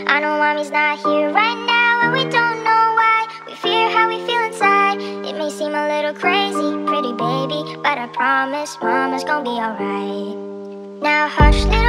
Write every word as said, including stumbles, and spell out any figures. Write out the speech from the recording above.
I know mommy's not here right now, and we don't know why. We fear how we feel inside. It may seem a little crazy, pretty baby, but I promise mama's gonna be alright. Now hush, little